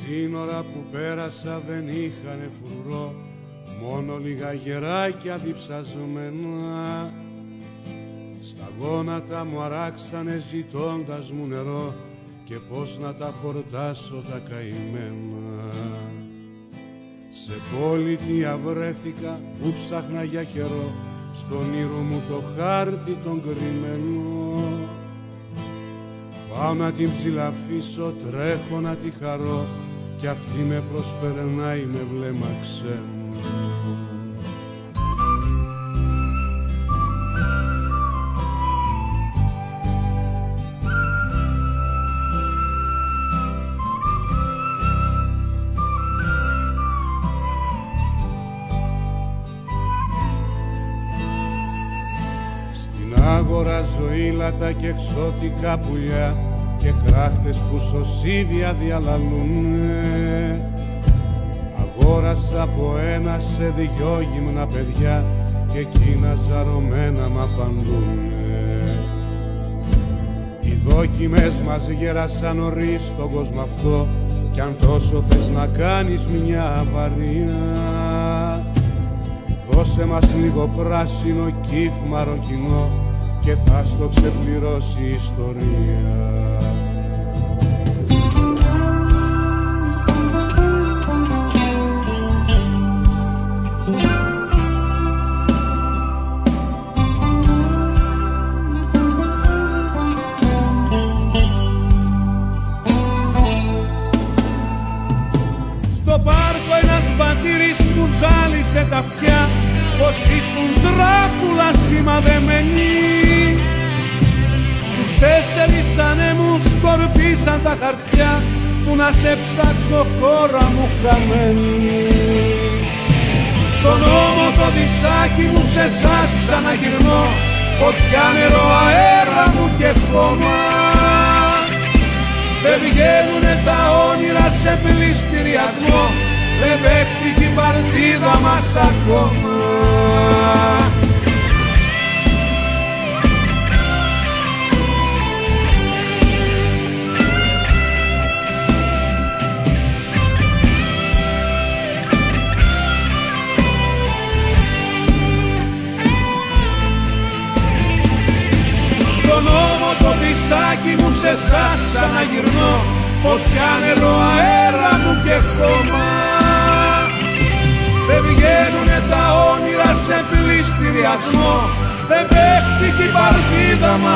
σύνορα που πέρασα δεν είχανε φρουρό, μόνο λίγα γεράκια διψασμένα. Στα γόνατα μου αράξανε ζητώντας μου νερό και πώς να τα χορτάσω τα καημένα. Σε πολιτεία βρέθηκα που ψάχνα για καιρό, στον ήρω μου το χάρτη τον κρυμμένο. Πάω να την ψηλαφίσω, τρέχω να τη χαρώ κι αυτή με προσπερνάει με βλέμμα ξένο. Αγοράζω ήλατα και εξώτικα πουλιά και κράχτες που σωσίβια διαλαλούνε. Αγόρασα από ένα σε δυο γυμνα παιδιά και εκείνα ζαρωμένα μ' απαντούνε. Οι δόκιμες μας γέρασαν νωρίς στον κόσμο αυτό κι αν τόσο θες να κάνεις μια αβαρία, δώσε μας λίγο πράσινο κύφ μαροκινό και θα στο ξεπληρώσει η ιστορία. Στο πάρκο ένας μπατήρης που ζάλισε τα αυτιά πως ήσουν τράπουλα σημαδεμένη. Στους 4 ανέμους σκορπίσαν τα χαρτιά που να σε ψάξω χώρα μου χαμένη. Στον ώμο το δισάκι μου σε σας ξαναγυρνώ, φωτιά, νερό, αέρα μου και χώμα. Δεν βγαίνουνε τα όνειρα σε πληστηριασμό, δεν παίχτηκε η παρτίδα μας ακόμα. Στον ώμο το δισάκι μου σε σας ξαναγυρνώ, φωτιά, νερό, αέρα μου και χώμα. Δεν βγαίνουνε τα όνειρα σε πληστηριασμό, δεν παίχτηκε η παρτίδα μας.